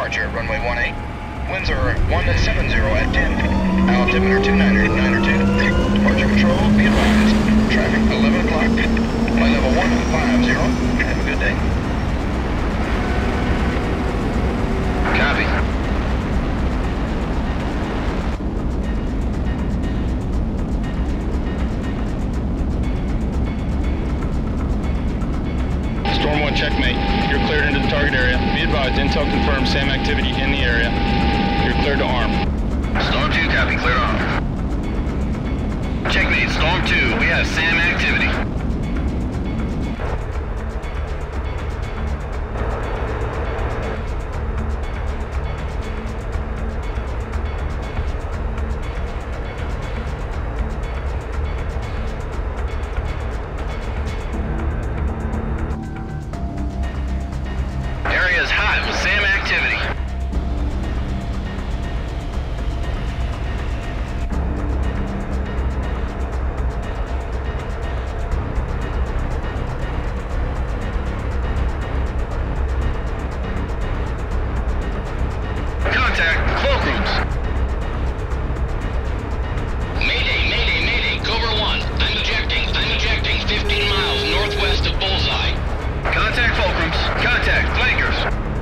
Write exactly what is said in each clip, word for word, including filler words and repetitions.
departure, runway one eight. Winds are one seventy at ten. Altimeter two niner, niner two. Departure control, be advised. Traffic eleven o'clock. Flight level one five zero. Have a good day. Copy. Storm one, checkmate. You're cleared into the target area. Be advised, intel confirms SAM activity in the area. You're cleared to arm. Storm two, copy, clear to arm. Checkmate, Storm two, we have SAM activity. Area is hot with SAM activity. Contact cloakrooms. Mayday, mayday, mayday, Cobra one. I'm ejecting, I'm ejecting fifteen miles northwest of Bullseye. Contact fulcrums. Contact flankers.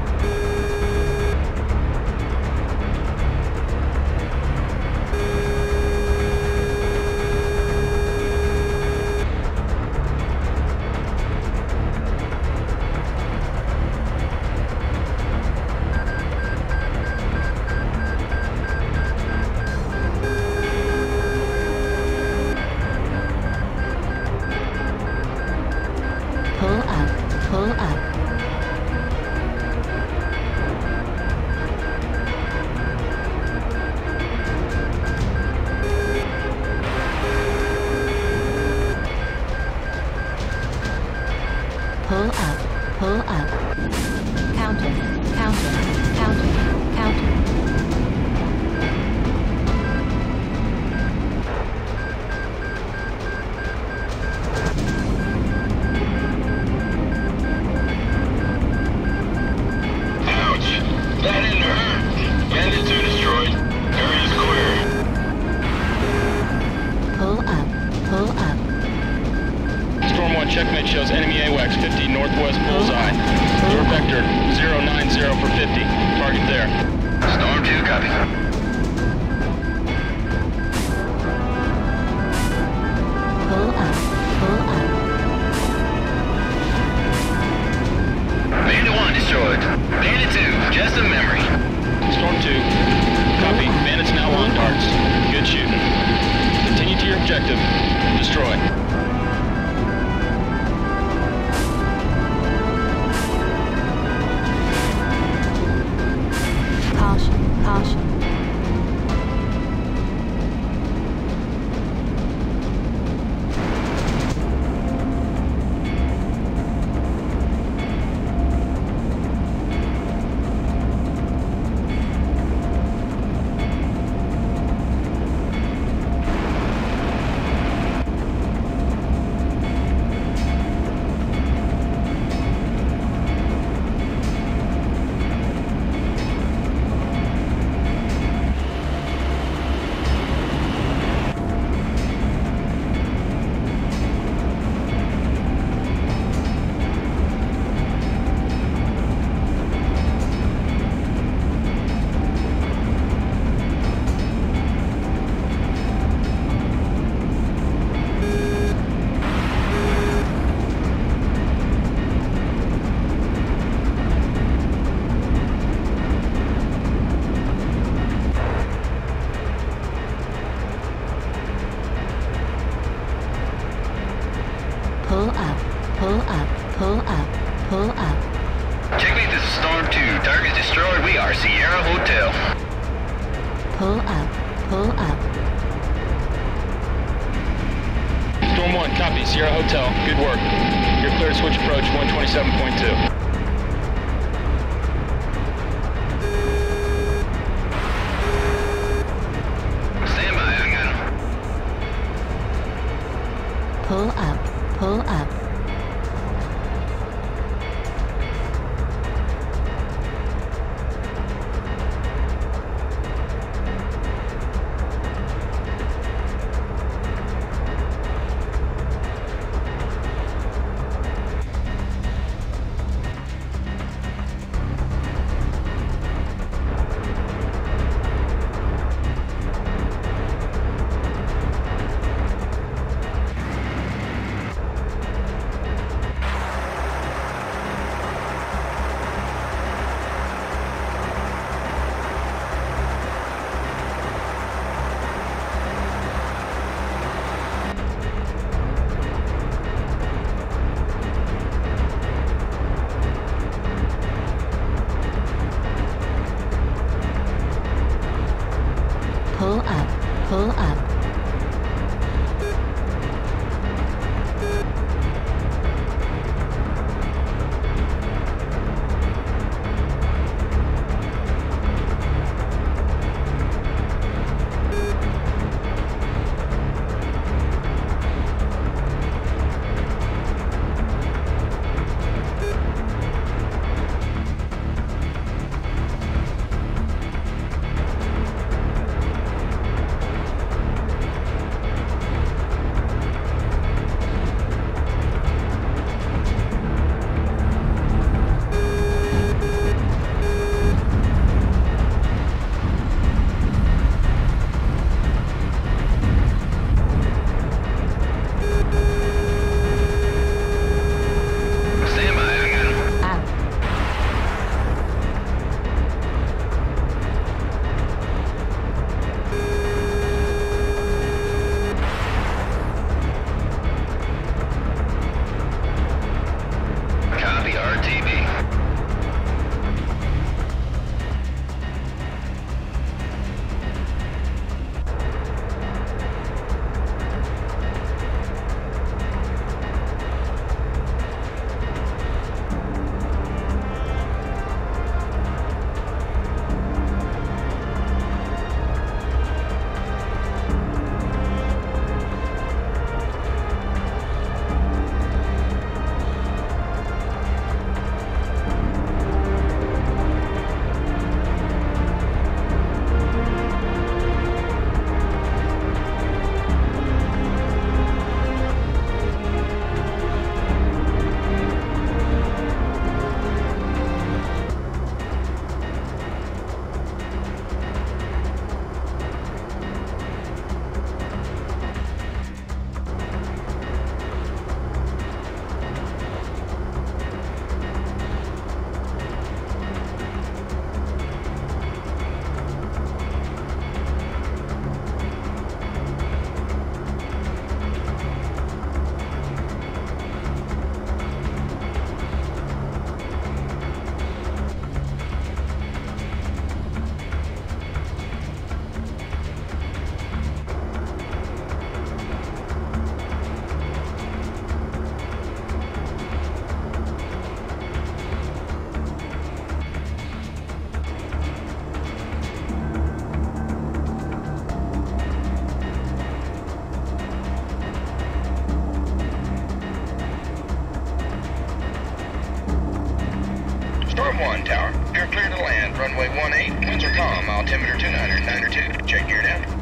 Pull up, pull up. Pull up, pull up. Counter, counter, counter, counter. Ouch! That didn't hurt. Bandit two destroyed. Area's clear. Pull up, pull up. Storm one, checkmate shows enemy AWACS fifty northwest Bullseye. Your vector zero nine zero for fifty. Target there. Storm two, copy. Pull up, pull up. Bandit one destroyed. Bandit two, just a memory. Storm two, copy. Bandits now on darts. Good shooting. Continue to your objective. Destroy. Caution, caution. Pull up, pull up, pull up, pull up. Checkmate, this is Storm two. Target destroyed. We are Sierra Hotel. Pull up, pull up. Storm one, copy. Sierra Hotel. Good work. You're clear to switch approach one twenty-seven point two. Stand by, I got him. Pull up, pull up. Tower. You're clear to land. Runway one eight. Winds are calm. Altimeter two niner, niner two. Check gear down.